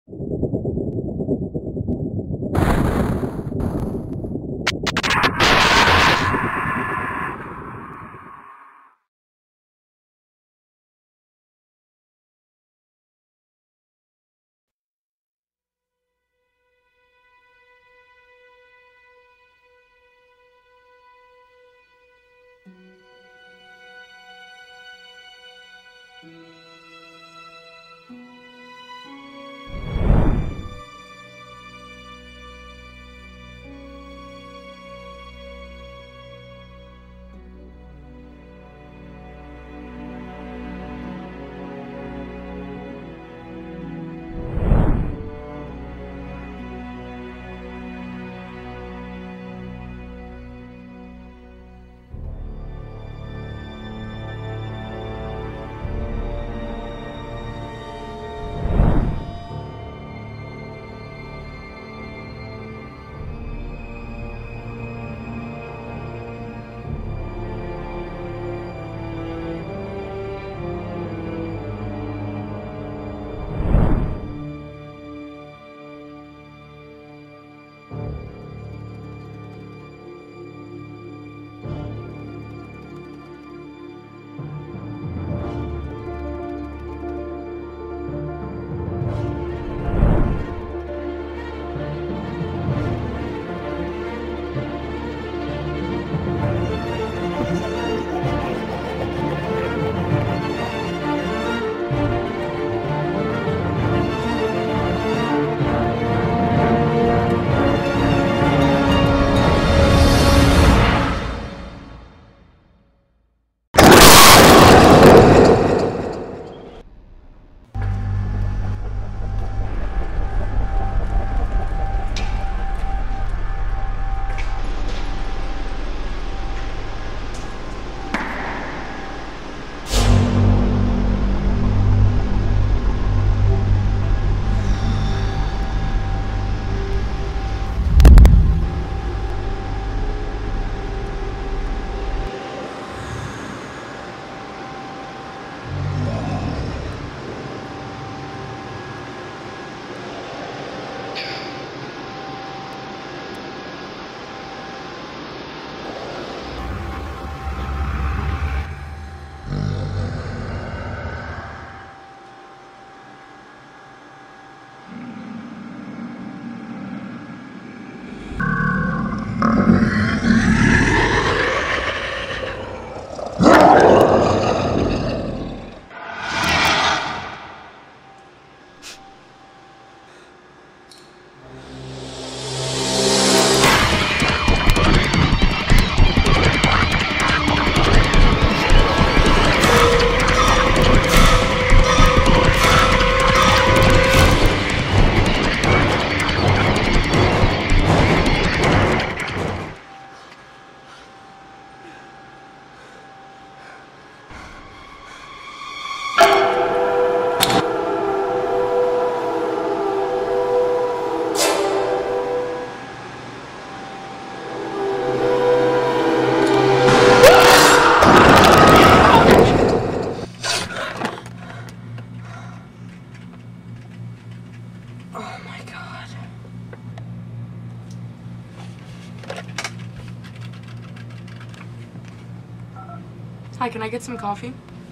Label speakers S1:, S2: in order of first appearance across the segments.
S1: Hi, can I get some coffee?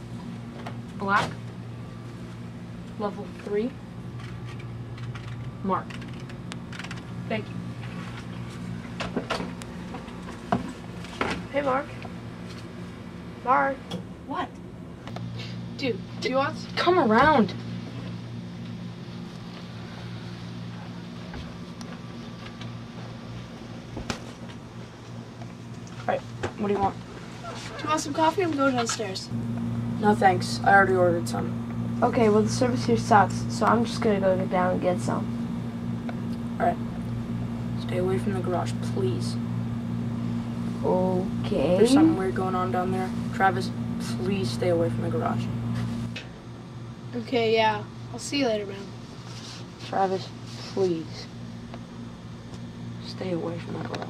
S1: Black. Level 3. Mark. Thank you.
S2: Hey, Mark. Mark.
S1: What?
S2: Dude, do you want...
S1: Come around. Alright, what do you want?
S2: Do you want some coffee? I'm going downstairs.
S1: No thanks, I already ordered some.
S2: Okay, well, the service here sucks, so I'm just gonna go down and get some.
S1: Alright. Stay away from the garage, please.
S2: Okay.
S1: There's something weird going on down there. Travis, please stay away from the garage.
S2: Okay, yeah. I'll see you later, man.
S1: Travis, please. Stay away from the garage.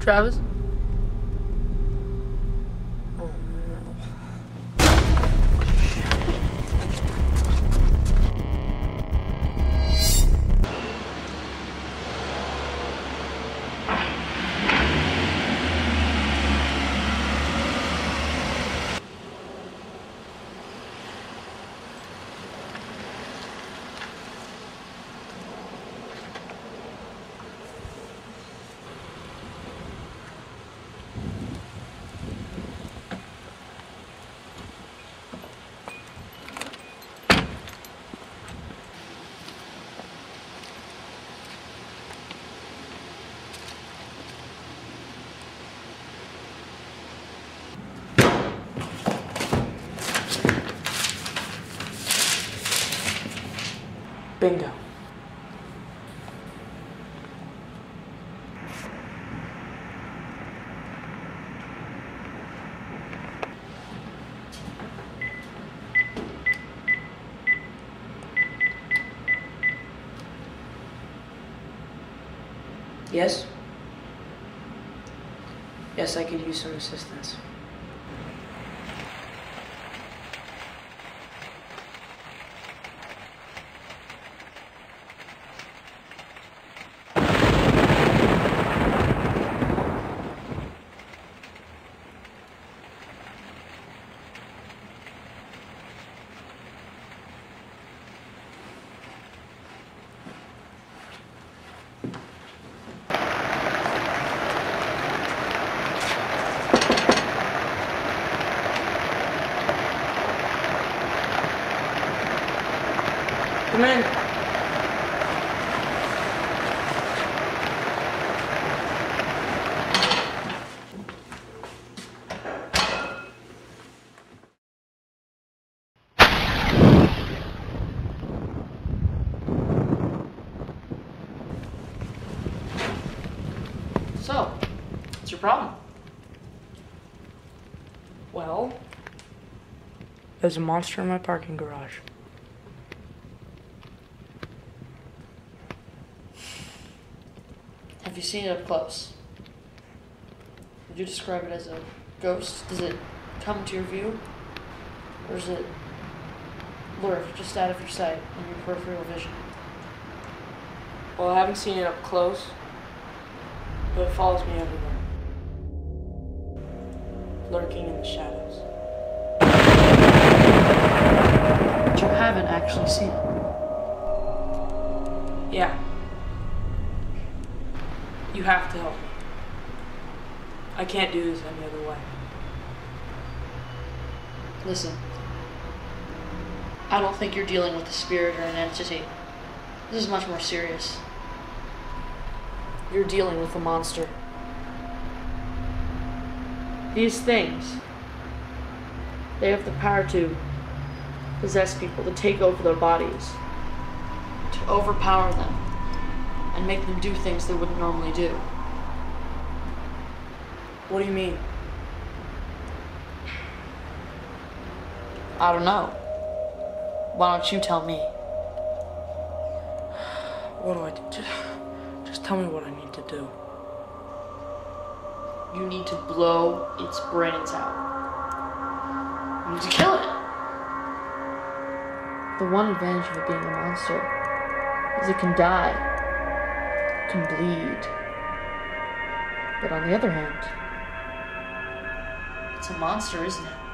S1: Travis? Bingo.
S3: Yes? Yes, I could use some assistance.
S1: Come in.
S3: So, what's your problem?
S1: Well, there's a monster in my parking garage.
S3: Have you seen it up close? Would you describe it as a ghost? Does it come to your view? Or is it lurk just out of your sight in your peripheral vision?
S1: Well, I haven't seen it up close, but it follows me everywhere. Lurking in the shadows.
S3: But you haven't actually seen it.
S1: Yeah. You have to help me. I can't do this any other way.
S3: Listen, I don't think you're dealing with a spirit or an entity. This is much more serious. You're dealing with a monster. These things, they have the power to possess people, to take over their bodies, to overpower them, and make them do things they wouldn't normally do.
S1: What do you mean?
S3: I don't know. Why don't you tell me?
S1: What do I do? Just tell me what I need to do.
S3: You need to blow its brains out. You need to kill it. The one advantage of it being a monster is it can die, it can bleed. But on the other hand, it's a monster, isn't it?